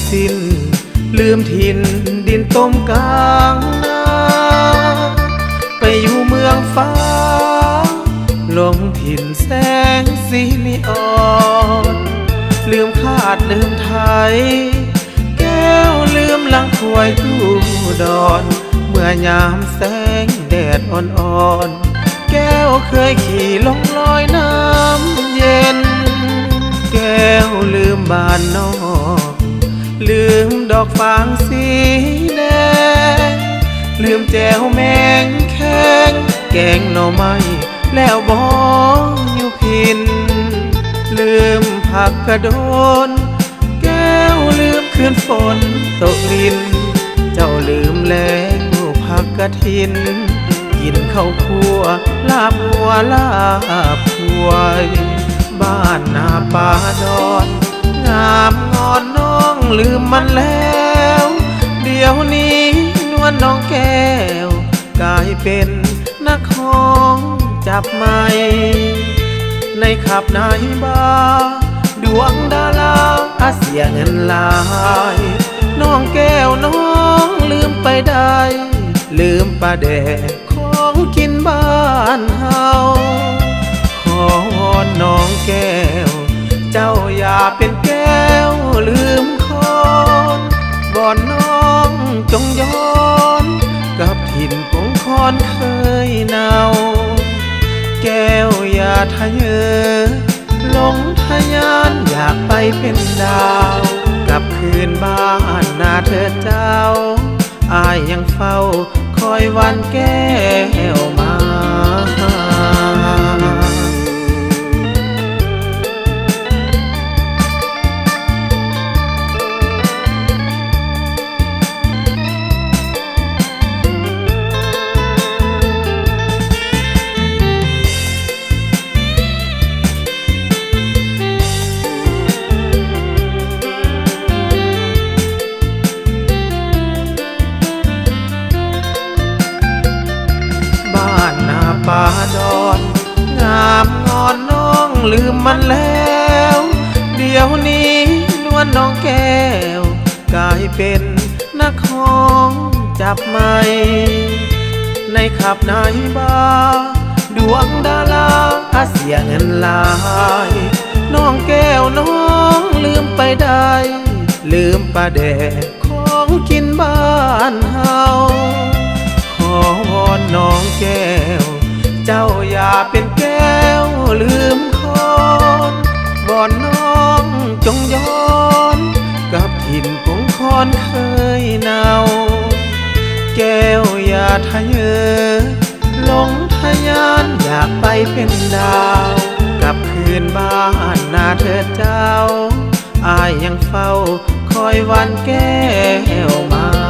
สิ้นลืมถิ่นดินต้มกลางนาไปอยู่เมืองฟ้าหลงถิ่นแสงสีนีออนลืมคาดลืมไทยแก้วลืมลังถวยตู้ดอนเมื่อยามแสงแดดอ่อนๆแก้วเคยขี่ลงลอยน้ำเย็นแก้วลืมบ้านนอกลืมดอกฟางสีแดงลืมแจวแมงแข้งแกงหน่อไม้แล้วบองอยู่พินลืมผักกระโดนแก้วลืมคืนฝนตกลินเจ้าลืมแล้วผักกระถินกินข้าวคั่วลาบหัวลาบถ้วยบ้านนาป่าดอนงามงอนน้องลืมมันแล้วเดี๋ยวนี้นวลน้องแก้วกลายเป็นนักฮ้องจับไม้ในขับในบาร์ดวงดาราเสียเงินหลายน้องแก้วน้องลืมไปได้ลืมปลาแดกของกินบ้านเฮาขอวอนน้องแก้วเจ้าอย่าเป็นแก้วลืมคนบ่อนน้องจงย้อนกับถิ่นของคอนเคยเนาแก้วอย่าทะเยอหลงทะยานอยากไปเป็นดาวกลับคืนบ้านนาเธอเจ้าอายยังเฝ้าคอยวันแก้วมาป่าดอนงามงอนน้องลืมมันแล้วเดี๋ยวนี้นวลน้องแก้วกลายเป็นนักฮ้องจับไม้ในขับในบาร์ดวงดาราเสียเงินหลายน้องแก้วน้องลืมไปได้ลืมปลาแดกของกินบ้านเฮาขอวอนน้องแก้วเจ้าอย่าเป็นแก้วลืมคนบ่อนน้องจงย้อนกับถิ่นของคอนเคยเนาแก้วอย่าทะเยอหลงทะยานอยากไปเป็นดาวกลับคืนบ้านนาเธอเจ้าอายยังเฝ้าคอยวันแก้วมา